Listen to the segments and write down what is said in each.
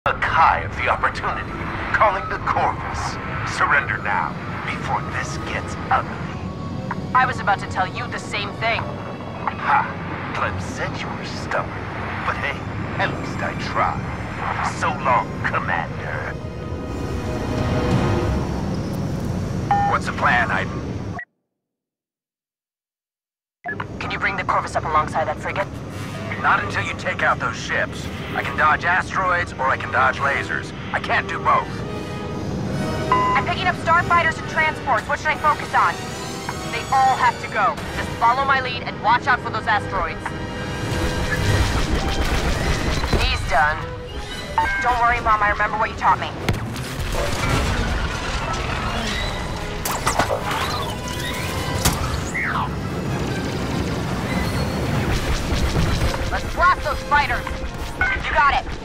A high of the opportunity, calling the Corvus. Surrender now, before this gets ugly. I was about to tell you the same thing. Ha! Clem said you were stubborn, but hey, at least I tried. So long, Commander. What's the plan, Iden? Can you bring the Corvus up alongside that frigate? Not until you take out those ships. I can dodge asteroids, or I can dodge lasers. I can't do both. I'm picking up starfighters and transports. What should I focus on? They all have to go. Just follow my lead and watch out for those asteroids. He's done. Don't worry, Mom. I remember what you taught me. Let's blast those fighters! You got it!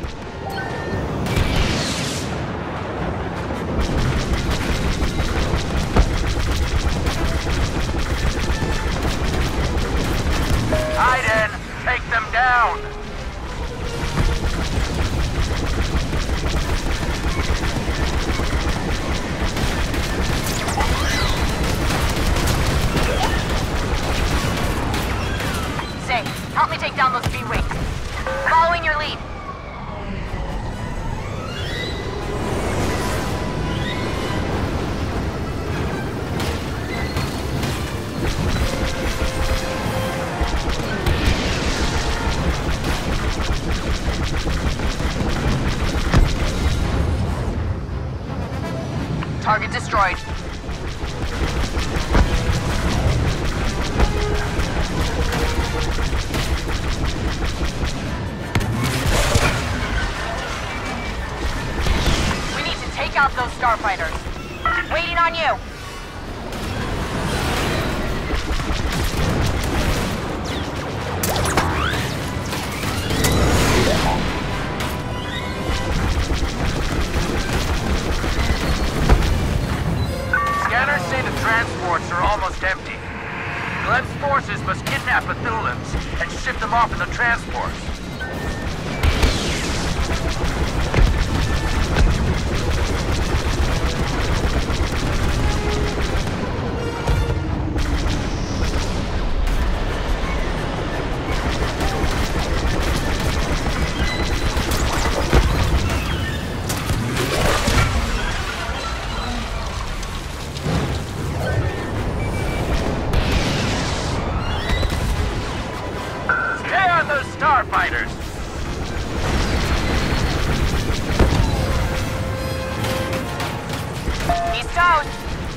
Iden, take them down! Zay, help me take down those B-Wings. Following your lead. Target destroyed. We need to take out those starfighters. Waiting on you. Scanners say the transports are almost empty. Gleb's forces must kidnap Bethulans and ship them off in the transports. Starfighters! He's down!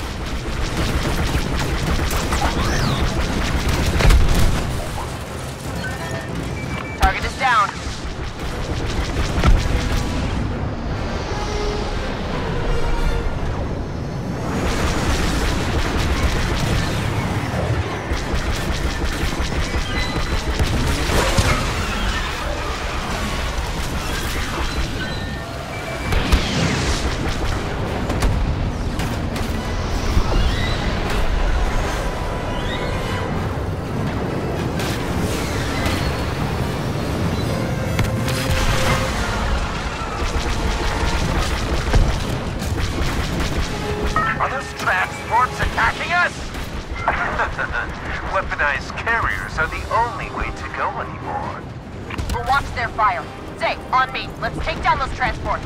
Target is down. Transports attacking us? Weaponized carriers are the only way to go anymore. We'll watch their fire. Zay, on me. Let's take down those transports.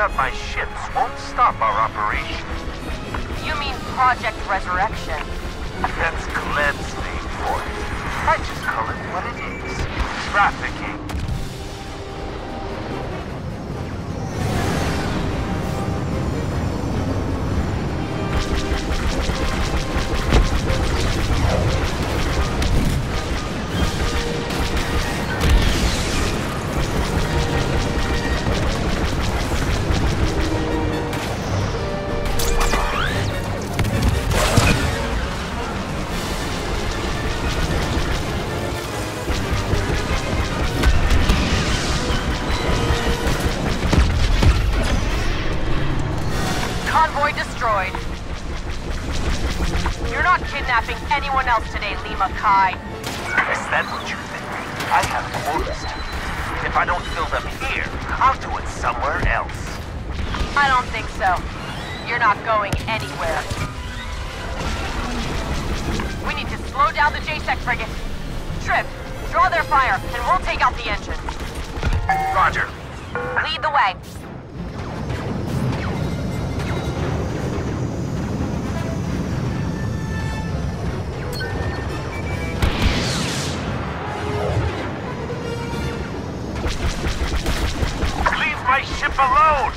out my ships won't stop our operation. You mean Project Resurrection? That's Gleb's name for it. I just call it what it is. Trafficking. Convoy destroyed. You're not kidnapping anyone else today, Lima Kai. Is that what you think? I have orders to do. If I don't fill them here, I'll do it somewhere else. I don't think so. You're not going anywhere. We need to slow down the JSEC frigate. Shriv, draw their fire, and we'll take out the engines. Roger. Lead the way. Leave my ship alone!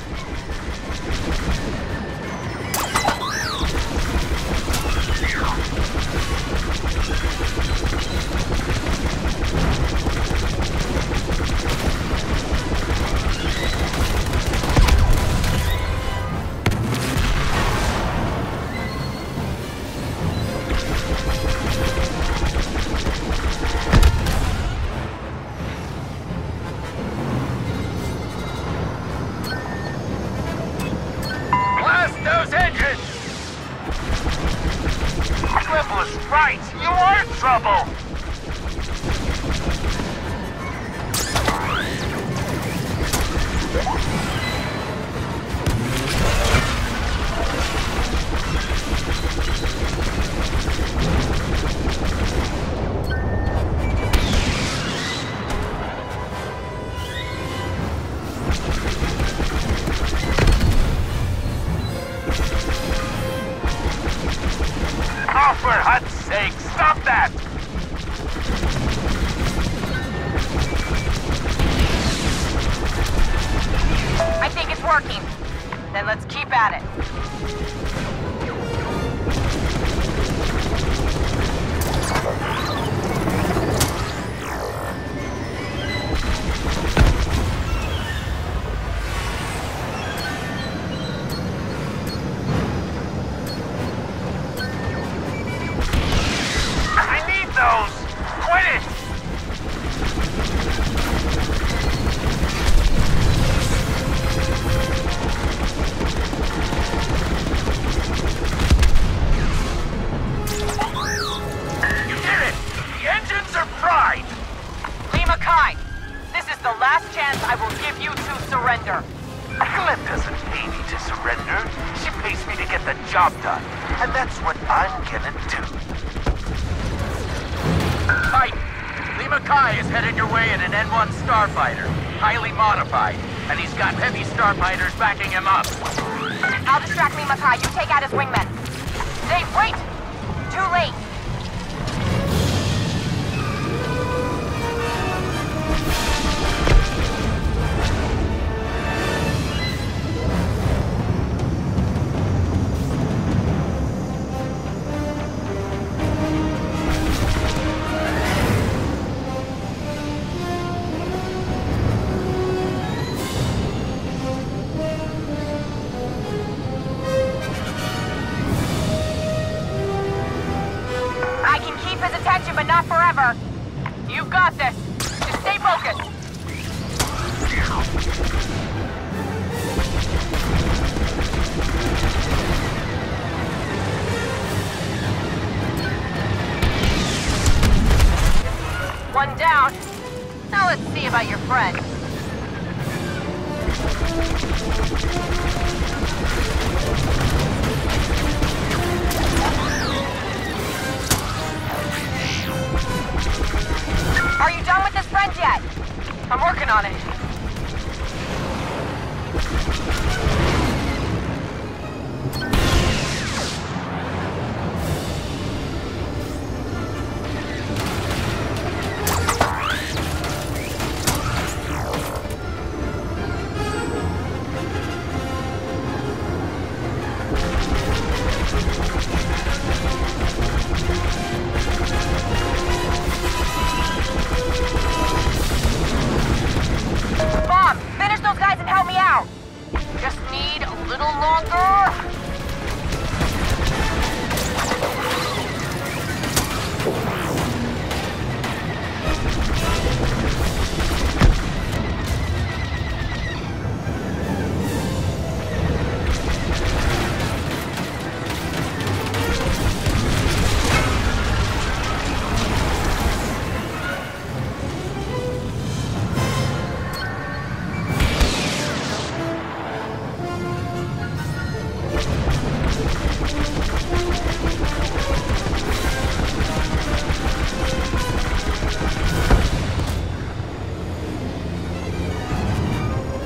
Those engines! Gleb was right! You are in trouble! Oh, for God's sake, stop that! I think it's working. Then let's keep at it. Quit it! You did it! The engines are fried! Lima Kai, this is the last chance I will give you to surrender. Gleb doesn't pay me to surrender. She pays me to get the job done. And that's what I'm gonna do. Fight! Lima Kai is headed your way in an N1 starfighter, highly modified, and he's got heavy starfighters backing him up. I'll distract Lima Kai. You take out his wingmen. Zay, wait! Too late. But not forever. You've got this. Just stay focused. One down. Now let's see about your friend. Are you done with this friend yet? I'm working on it.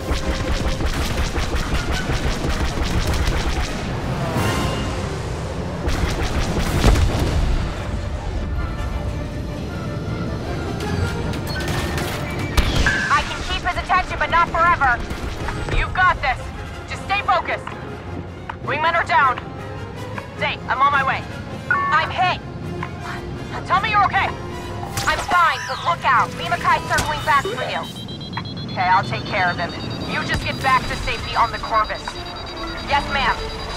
I can keep his attention, but not forever. You've got this. Just stay focused. Wingmen are down. Zay, I'm on my way. I'm hit. Tell me you're okay. I'm fine, but look out. Me and Mackay circling back for you. Okay, I'll take care of him. You just get back to safety on the Corvus. Yes, ma'am.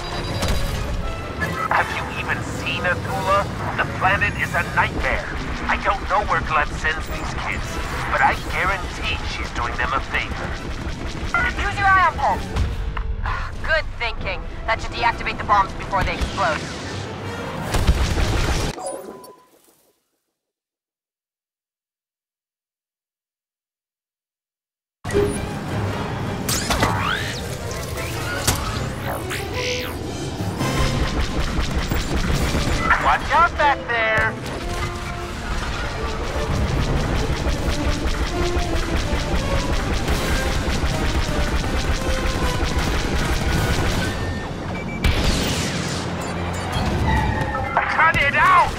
Have you even seen Athula? The planet is a nightmare. I don't know where Gleb sends these kids, but I guarantee she's doing them a favor. Use your eye on Pulse. Good thinking. That should deactivate the bombs before they explode. Watch out back there! Cut it out!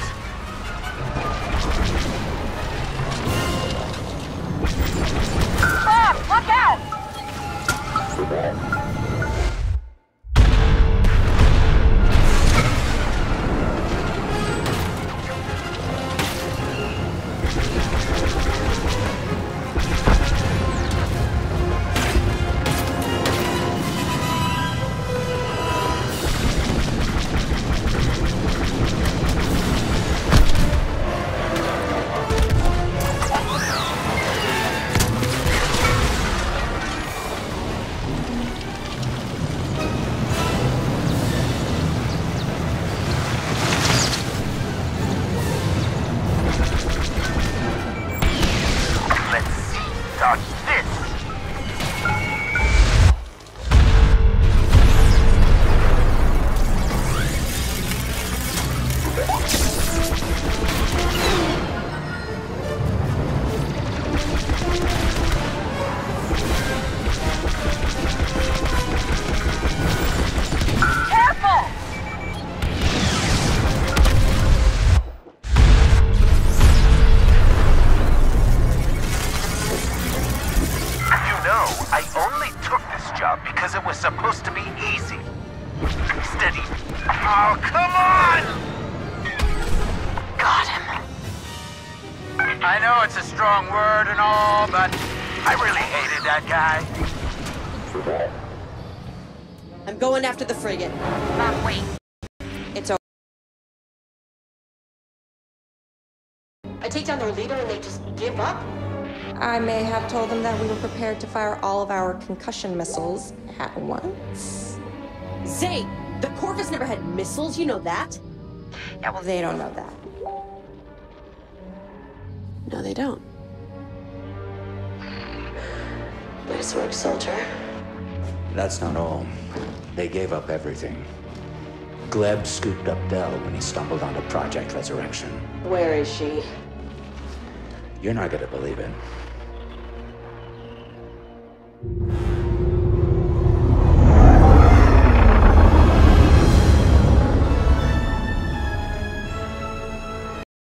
Bob, look out! because it was supposed to be easy. Steady. Oh, come on! Got him. I know it's a strong word and all, but I really hated that guy. I'm going after the frigate. Mom, wait. It's over. I take down their leader and they just give up? I may have told them that we were prepared to fire all of our concussion missiles at once. Zay, the Corvus never had missiles, you know that? Yeah, well, they don't know that. No, they don't. Nice work, soldier. That's not all. They gave up everything. Gleb scooped up Dell when he stumbled onto Project Resurrection. Where is she? You're not gonna believe it.